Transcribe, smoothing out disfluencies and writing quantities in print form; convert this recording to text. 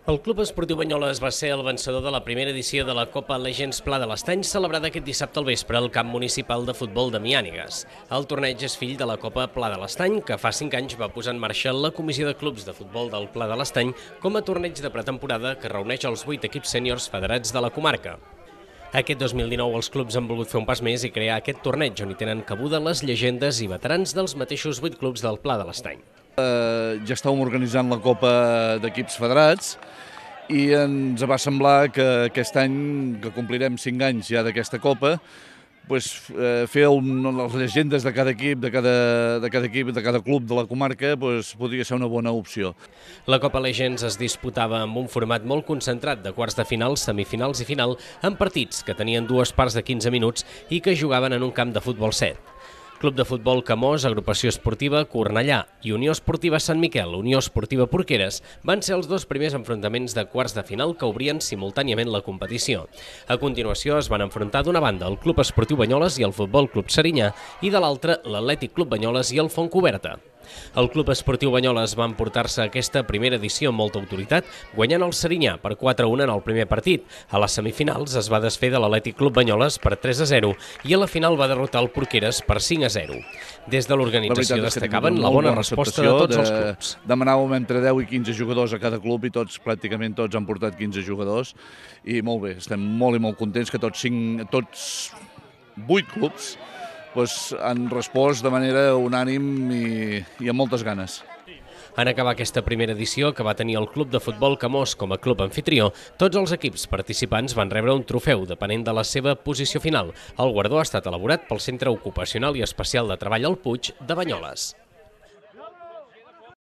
El Club Esportiu Banyoles va ser el vencedor de la primera edició de la Copa Legends Pla de l'Estany, celebrada aquest dissabte al vespre al camp municipal de futbol de Miànigues. El torneig és fill de la Copa Pla de l'Estany, que fa 5 anys va posar en marxa la Comissió de Clubs de Futbol del Pla de l'Estany com a torneig de pretemporada que reuneix els 8 equips sèniors federats de la comarca. Aquest 2019 els clubs han volgut fer un pas més i crear aquest torneig on hi tenen cabuda les llegendes i veterans dels mateixos 8 clubs del Pla de l'Estany. Ja estàvem organitzant la Copa d'equips federats i ens va semblar que aquest any, que complirem 5 anys ja d'aquesta Copa, fer les llegendes de cada equip, de cada club de la comarca, podria ser una bona opció. La Copa Legends es disputava amb un format molt concentrat de quarts de final, semifinals i final, amb partits que tenien 2 parts de 15 minuts i que jugaven en un camp de futbol 7. Club de Futbol Camós, Agrupació Esportiva Cornellà i Unió Esportiva Sant Miquel, Unió Esportiva Porqueres, van ser els 2 primers enfrontaments de quarts de final que obrien simultàniament la competició. A continuació es van enfrontar d'una banda el Club Esportiu Banyoles i el Futbol Club Serinyà i de l'altra l'Atlètic Club Banyoles i el Fontcoberta. El Club Esportiu Banyoles va emportar-se aquesta primera edició amb molta autoritat, guanyant el Serinyà per 4-1 en el primer partit. A les semifinals es va desfer de l'Atlètic Club Banyoles per 3-0 i a la final va derrotar el Porqueres per 5-0. Des de l'organització destacaven la bona resposta de tots els clubs. Demanàvem entre 10 i 15 jugadors a cada club i pràcticament tots han portat 15 jugadors i molt bé, estem molt i molt contents que tots 8 clubs han respost de manera unànim i amb moltes ganes. En acabar aquesta primera edició, que va tenir el Club de Futbol Camós com a club anfitrió, tots els equips participants van rebre un trofeu depenent de la seva posició final. El guardó ha estat elaborat pel Centre Ocupacional i Especial de Treball al Puig de Banyoles.